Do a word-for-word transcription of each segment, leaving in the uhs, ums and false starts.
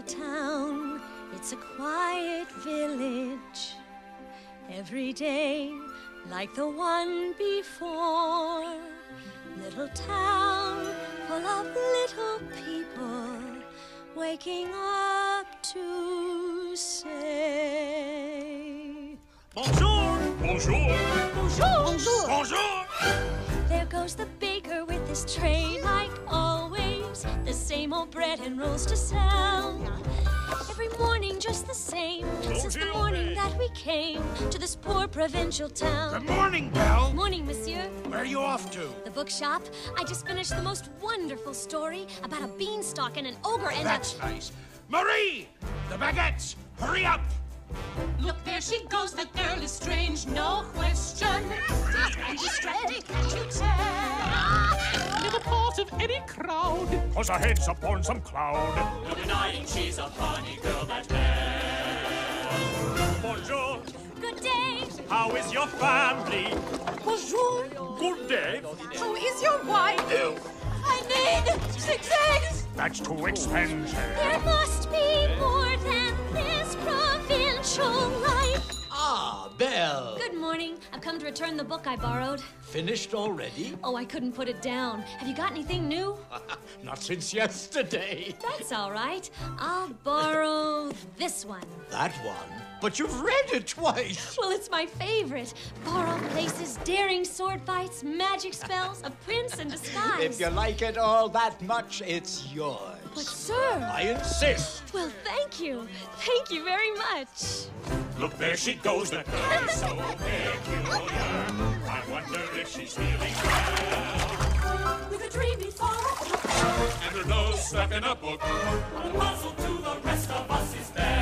town. It's a quiet village. Every day, like the one before. Little town full of little people waking up to say Bonjour! Bonjour! Bonjour! Bonjour! Bonjour! There goes the baker with his tray, like always. The same old bread and rolls to sell. Every morning just the same, since the morning that we came to this poor provincial town. Good morning, Belle. Morning, monsieur. Where are you off to? The bookshop. I just finished the most wonderful story about a beanstalk and an ogre and That's a... nice. Marie! The baguettes! Hurry up! Look, there she goes, the girl is strange, no question. And she's strange, can't you tell? Never part of any crowd. Cause her head's upon some cloud. No denying she's a funny girl, that Belle. Bonjour! Good day. How is your family? Bonjour. Good day. How is your wife? Ew. I need six eggs. That's too expensive. There must be more than this provincial life. Ah, Belle. Good morning. I've come to return the book I borrowed. Finished already? Oh, I couldn't put it down. Have you got anything new? Not since yesterday. That's all right. I'll borrow this one. That one? But you've read it twice. Well, it's my favorite. Borrowed places, daring sword fights, magic spells, a prince in disguise. If you like it all that much, it's yours. But, sir... I insist. Well, thank you. Thank you very much. Look, there she goes, the girl so peculiar. I wonder if she's feeling well. With a dreamy thought. And her nose stuck in a book. A puzzle to the rest of us is Belle.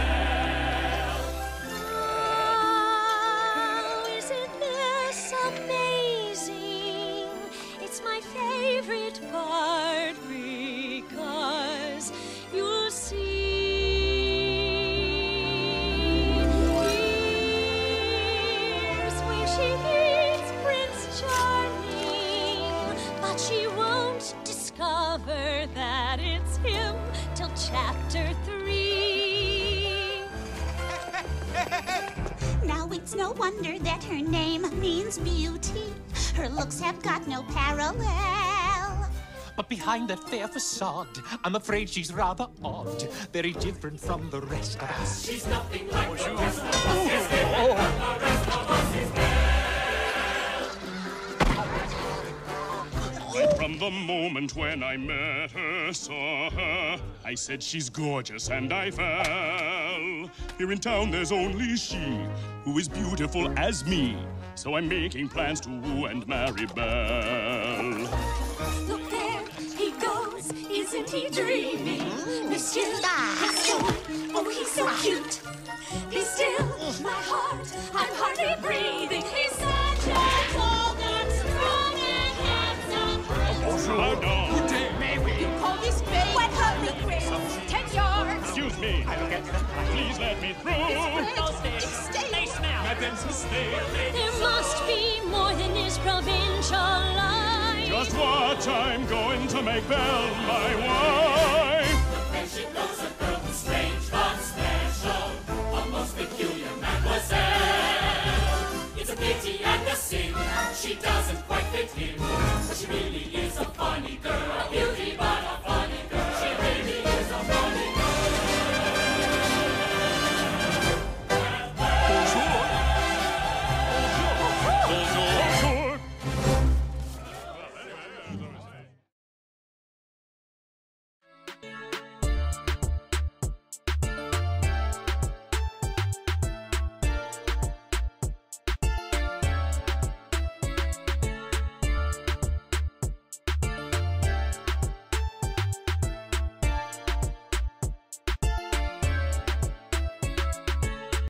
Oh, isn't this amazing? It's my favorite part because you'll see. Here's where she meets Prince Charming, but she won't discover that it's him till chapter three. Now it's no wonder that her name means beauty. Her looks have got no parallel. But behind that fair facade, I'm afraid she's rather odd, very different from the rest of us. She's nothing like the rest of us. Yes, different from the rest of us is Belle. Right from the moment when I met her, saw her, I said she's gorgeous and I fell. Here in town there's only she who is beautiful as me. So I'm making plans to woo and marry Belle. Look there, he goes, isn't he dreamy? Monsieur, Monsieur, oh, he's so cute. Be still, my heart, I'm hardly breathing. He's such a tall and strong and handsome prince. Bonjour, Good day, may we? You call this babe? What holy prince? Ten yards. Excuse me. I don't get it. Please let me through. They smell. Madam's mistake. There must be more than this provincial life. Just watch, I'm going to make Belle my wife. There she goes, a girl who's strange but special, a most peculiar mademoiselle. It's a pity and a sin, she doesn't quite fit in, but she really is a funny girl, a beauty but a